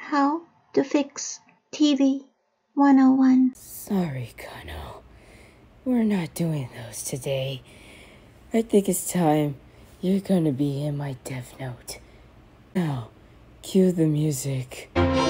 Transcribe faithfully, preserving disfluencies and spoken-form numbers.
How to Fix T V one oh one. Sorry, Kanao. We're not doing those today. I think it's time you're gonna be in my Death Note. Now, cue the music.